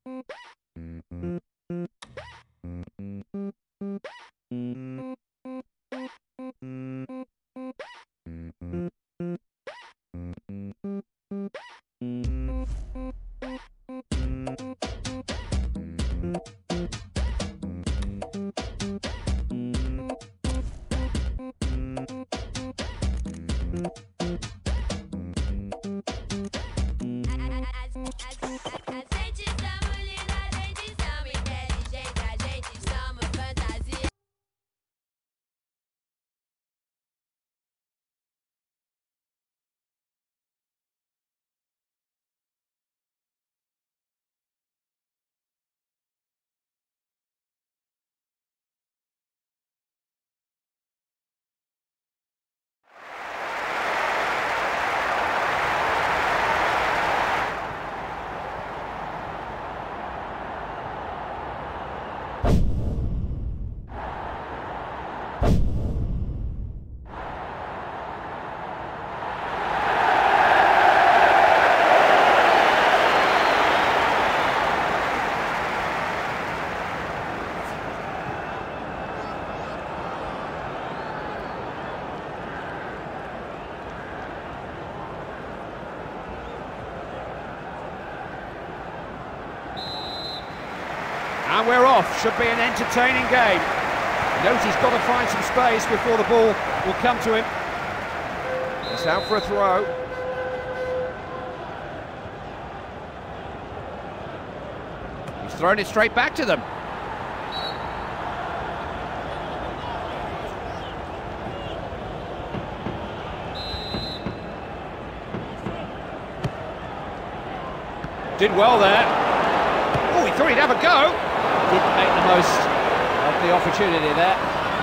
And we're off. Should be an entertaining game. Knows he's got to find some space before the ball will come to him. It's out for a throw. He's thrown it straight back to them. Did well there. Oh, he thought he'd have a go. Didn't make the most of the opportunity there.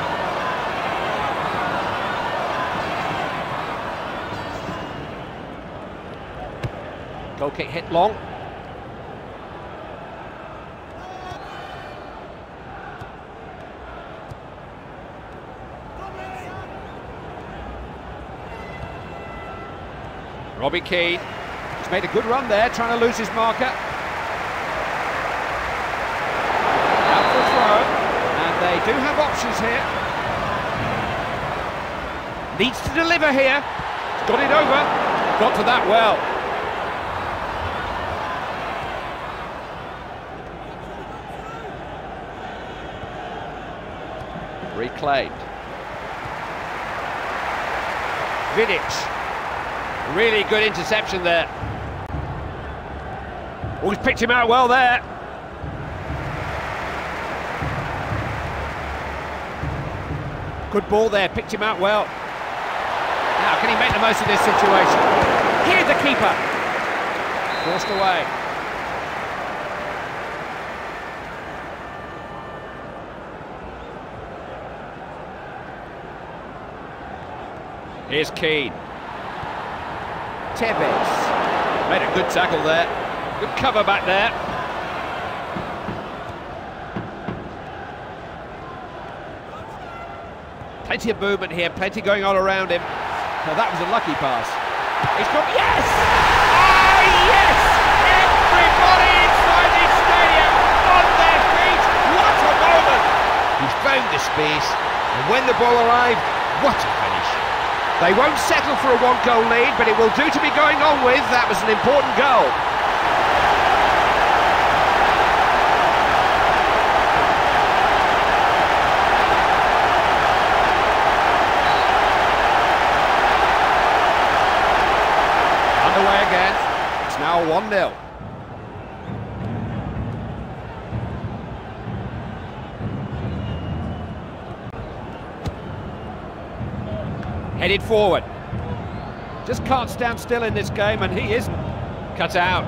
Goal kick hit long. Robbie Keane. He's made a good run there, trying to lose his marker. They do have options here. Needs to deliver here. He's got it over. Got to that well. Reclaimed. Vidic. Really good interception there. Oh, he's picked him out well there. Good ball there, picked him out well. Now, can he make the most of this situation? Here's the keeper. Forced away. Here's Keane. Tevez. Made a good tackle there. Good cover back there. Plenty of movement here, plenty going on around him. Now that was a lucky pass. He's got, yes! Oh, yes! Everybody inside this stadium on their feet. What a moment! He's found the space, and when the ball arrived, what a finish. They won't settle for a one-goal lead, but it will do to be going on with. That was an important goal. Again. It's now 1-0. Headed forward. Just can't stand still in this game, and he isn't. Cut out.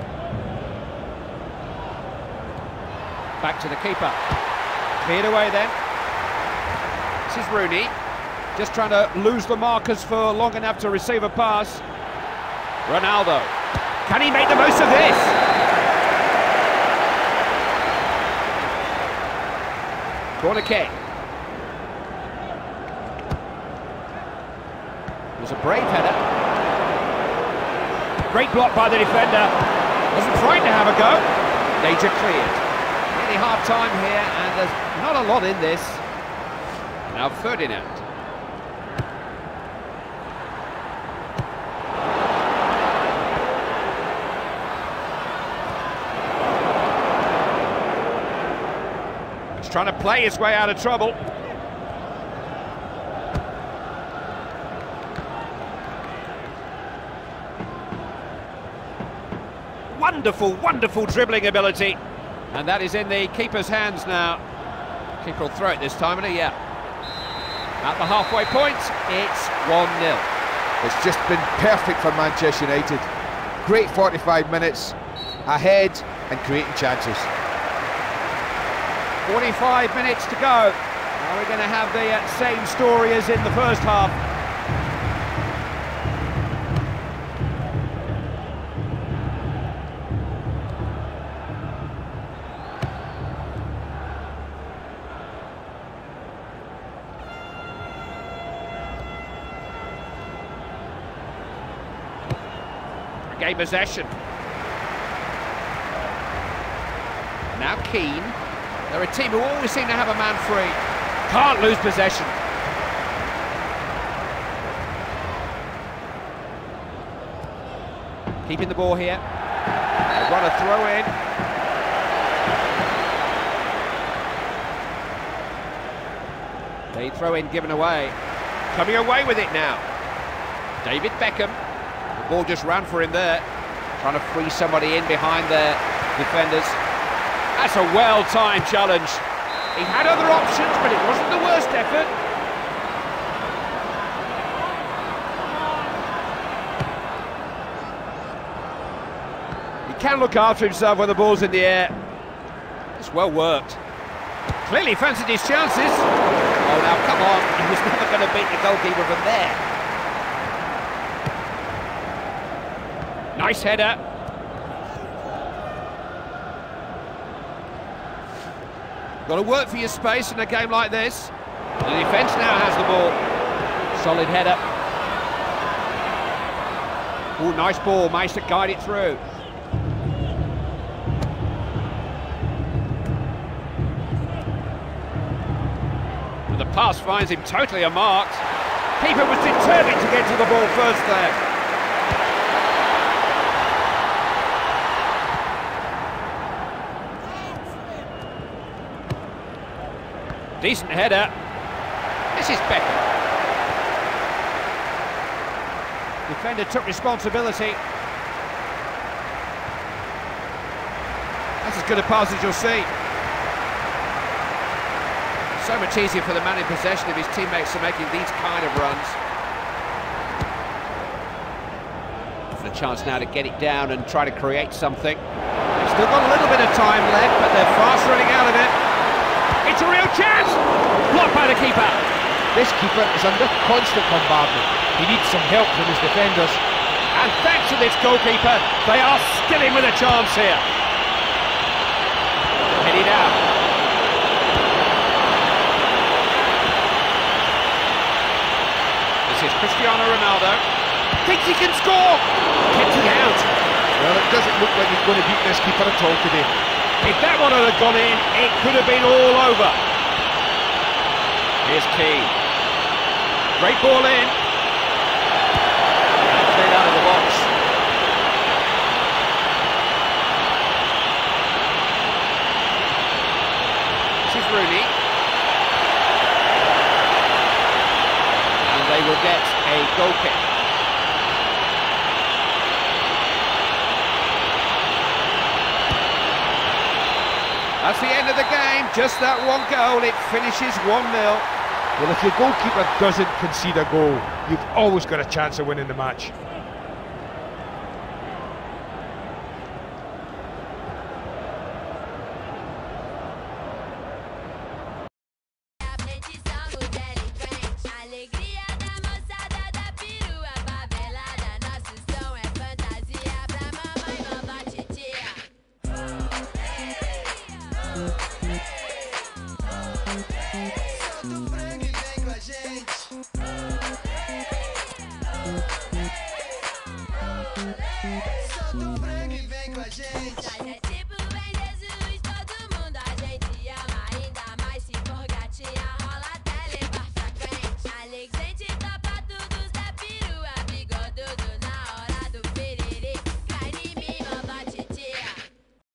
Back to the keeper. Cleared away then. This is Rooney. Just trying to lose the markers for long enough to receive a pass. Ronaldo. Can he make the most of this? Corner kick. It was a brave header. Great block by the defender. Wasn't frightened to have a go. Danger cleared. Really hard time here, and there's not a lot in this. Now Ferdinand. He's trying to play his way out of trouble. Wonderful, wonderful dribbling ability. And that is in the keeper's hands now. Keeper will throw it this time, and yeah. At the halfway point, it's 1-0. It's just been perfect for Manchester United. Great 45 minutes, ahead and creating chances. 45 minutes to go. Are we going to have the same story as in the first half? Game possession. Now Keane. They're a team who always seem to have a man free. Can't lose possession. Keeping the ball here. They've got a throw in. The throw in given away. Coming away with it now. David Beckham. The ball just ran for him there. Trying to free somebody in behind their defenders. That's a well-timed challenge. He had other options, but it wasn't the worst effort. He can look after himself when the ball's in the air. It's well worked. Clearly fancied his chances. Oh, now come on. He was never going to beat the goalkeeper from there. Nice header. Got to work for your space in a game like this. The defence now has the ball. Solid header. Oh, nice ball. Managed to guide it through. And the pass finds him totally unmarked. Keeper was determined to get to the ball first there. Decent header. This is Beckham. Defender took responsibility. That's as good a pass as you'll see. So much easier for the man in possession if his teammates are making these kind of runs. And a chance now to get it down and try to create something. They've still got a little bit of time left, but they're fast running out of it. It's a real chance! Blocked by the keeper. This keeper is under constant bombardment. He needs some help from his defenders. And thanks to this goalkeeper, they are still in with a chance here. Headed out. This is Cristiano Ronaldo. Thinks he can score! Kept it out. Well, it doesn't look like he's going to beat this keeper at all today. If that one had gone in, it could have been all over. Here's Keane. Great ball in. And cleared out of the box. This is Rooney. And they will get a goal kick. That's the end of the game, just that one goal, it finishes 1-0. Well, if your goalkeeper doesn't concede a goal, you've always got a chance of winning the match.